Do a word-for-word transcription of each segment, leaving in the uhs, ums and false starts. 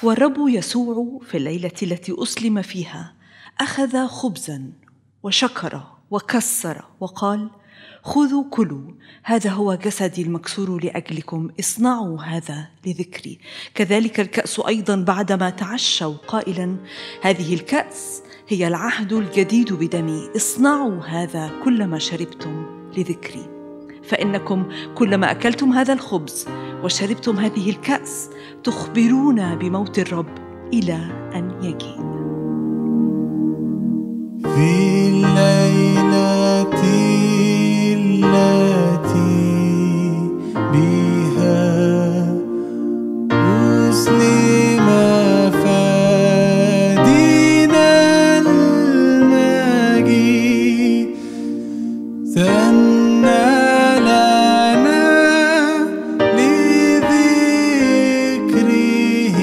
والرب يسوع في الليلة التي أسلم فيها أخذ خبزاً وشكر وكسر وقال: خذوا كلوا، هذا هو جسدي المكسور لأجلكم، اصنعوا هذا لذكري. كذلك الكأس أيضاً بعدما تعشوا قائلاً: هذه الكأس هي العهد الجديد بدمي، اصنعوا هذا كلما شربتم لذكري. فإنكم كلما أكلتم هذا الخبز وشربتم هذه الكأس تخبرون بموت الرب إلى أن يجيء. في الليلة التي بها أسلم فادينا المجيد، ثنى لنا لذكره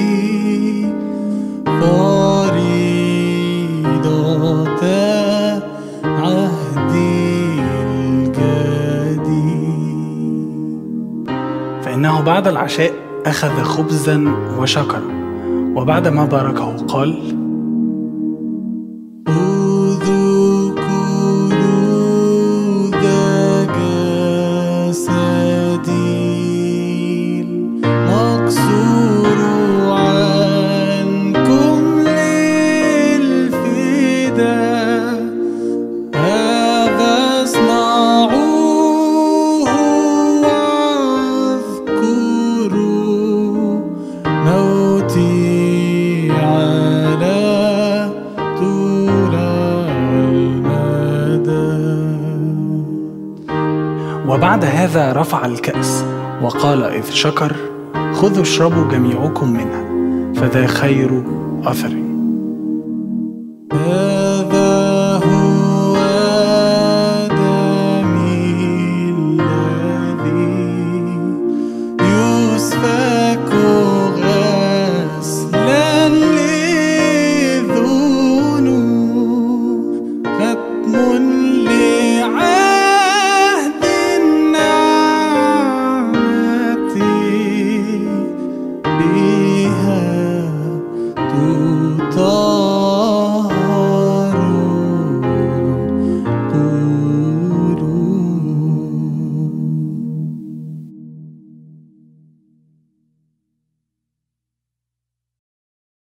فريضة عهدي الجديد. فإنه بعد العشاء أخذ خبزاً وشكر، وبعد ما باركه قال: خذوا كلوا، ذا جسدي المكسور عنكم للفداء، هذا اصنعوه واذكروا موتي على طول المدى. وبعد هذا رفع الكأس وقال إذ شكر: خذوا اشربوا جميعكم منها، فذا خير أثر.